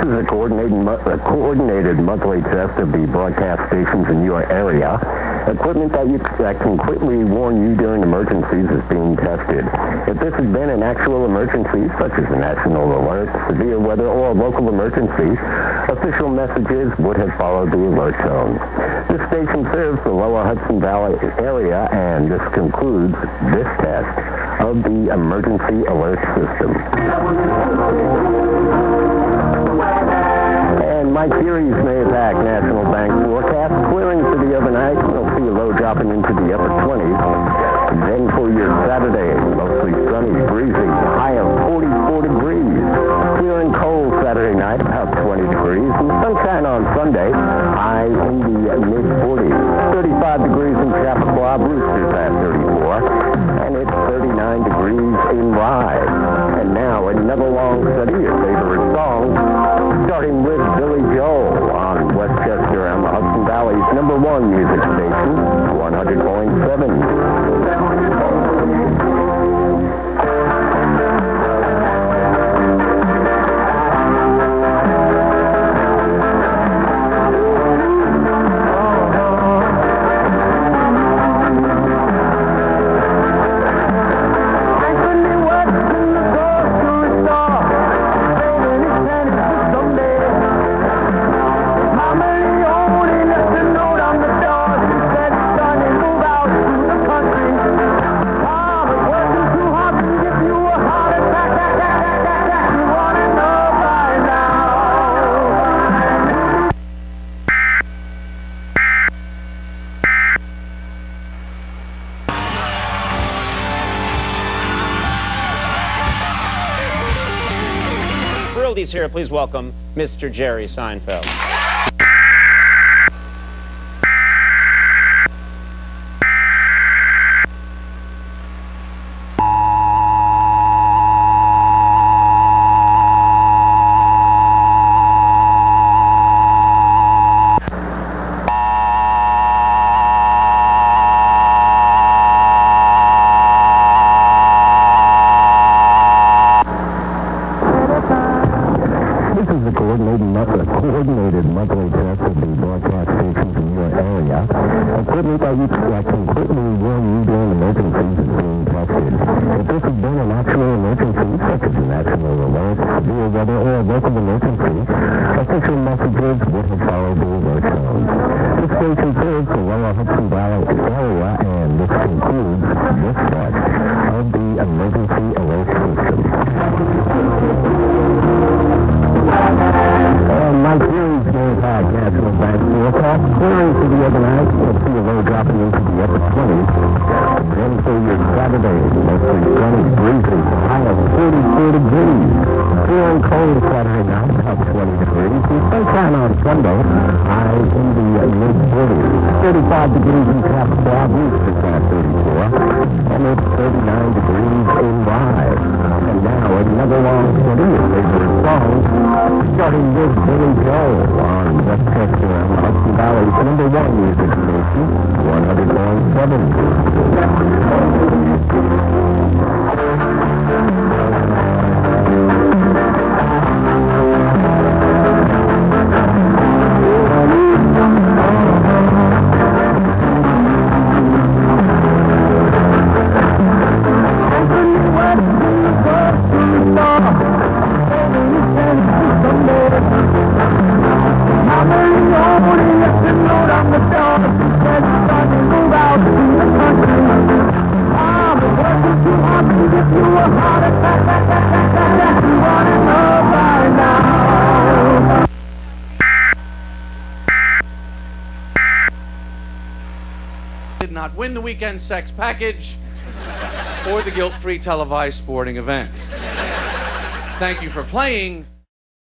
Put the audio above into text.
is a coordinated monthly test of the broadcast stations in your area. Equipment that can quickly warn you during emergencies is being tested. If this had been an actual emergency, such as a national alert, severe weather, or a local emergency, official messages would have followed the alert tone. This station serves the lower Hudson Valley area, and this concludes this test of the emergency alert system. And Mike Series may attack National Bank forecast, clearing for the overnight. You'll see a low dropping into the upper 20s. Then for your Saturday, mostly sunny, breezy, high of 44 degrees. Clear and cold Saturday night, about 20 degrees. And sunshine on Sunday, high in the mid-40s. 35 degrees in Chappaqua, Brewster's at 34. And it's 39 degrees in Rye. And now another long study, your favorite songs, starting with Billy Joel on Westchester and the Hudson Valley's #1 music station, 100.7. Here, please welcome Mr. Jerry Seinfeld. Coordinated monthly test of the broadcast stations in your area. Equipment that can quickly warn you during emergencies is being tested. If this had been an actual emergency, such as a national alert, severe weather, or a local emergency, official messages would have followed the alert tones. This station serves the lower Hudson Valley area, and this concludes this test of the emergency alert system. Mike Series may attack National Bank forecast, clearing for the overnight. You'll see a low dropping into the upper 20s. Then for your Saturday, mostly sunny, breezy, high of 44 degrees. Clear and cold Saturday night, about 20 degrees. And sunshine on Sunday, high in the mid-40s. 35 degrees in Chappaqua, Brewster's at 34. And it's 39 degrees in Rye. And now another long study of favorite songs, starting with Billy Joel on Westchester and the Hudson Valley's #1 music station, 100.7. Did not win the weekend sex package or the guilt-free televised sporting event. Thank you for playing.